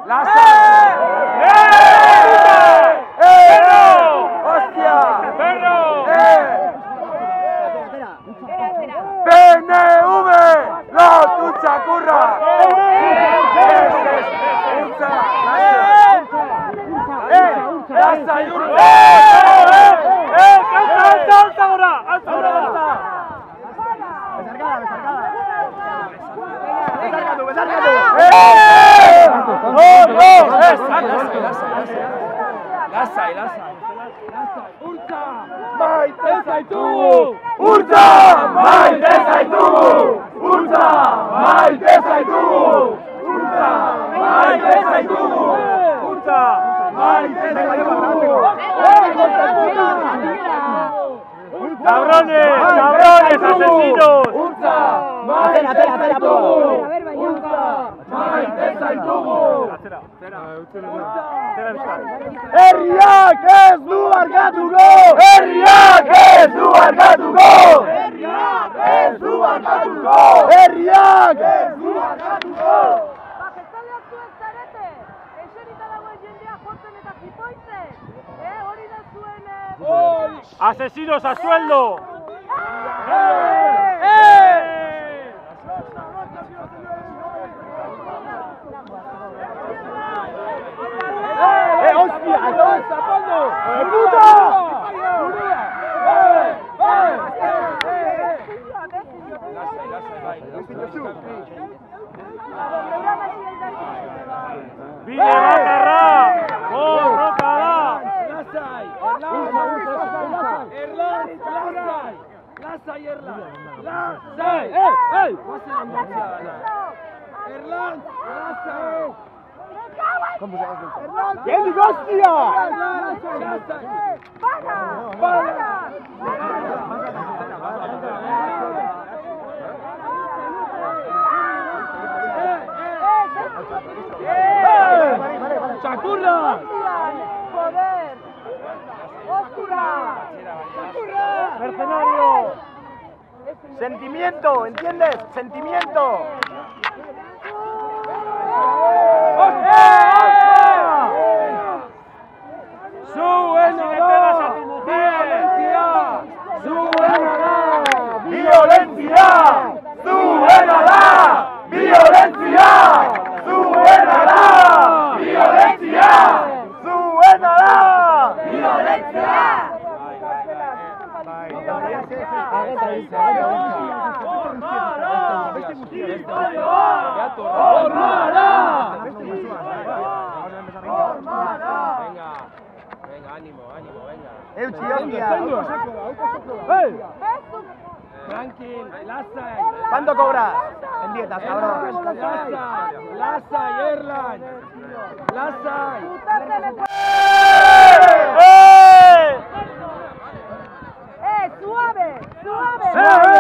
¡Hostia! ¡PNV! ¡No, tucha, curra! ¡Lasa y Urza! ¡Alta ahora! ¡Alta ahora! Lasai! Urza! Maite zaitugu! Urza! Maite zaitugu! Urza! Maite zaitugu! Urza! Maite zaitugu! Urza! Maite zaitugu! ¡Cabrones! ¡Cabrones! ¡Asesinos! ¡Urza! Maite zaitugu! ¡Urza! Maite zaitugu! Herriak ez du barkatuko! Herriak ez du barkatuko! Herriak ez du barkatuko! Herriak ez du barkatuko! Jeltzaleak zuen zarete! Eserita dagoen jendea jotzen eta jipoitzen! Hori da zuen... ¡Asesinos a sueldo! ¡Hostia! ¡Todo escapando! ¡Puta! ¡Bide bakarra! ¡Borroka da! ¡Lasai! ¡Lasai, Erlan! ¡Lasai! ¡Ey! ¡Erlan! ¡Lasai! ¡Geldik, hostia! ¡Chakurra! ¡Joder! ¡Oscura! ¡Mercenario! Sentimiento, ¿entiendes? Sentimiento. ¡Violencia! ¡Zuena ¡Violencia! ¡Zuena ¡Violencia! ¡Zuena! ¡Violencia! Venga, ánimo, venga. Euchi, hostia. Tranquil, Lasai. ¿Cuánto cobras? En dietas, cabrón. Lasai, Erlan. Lasai. ¡Suave! ¡Suave!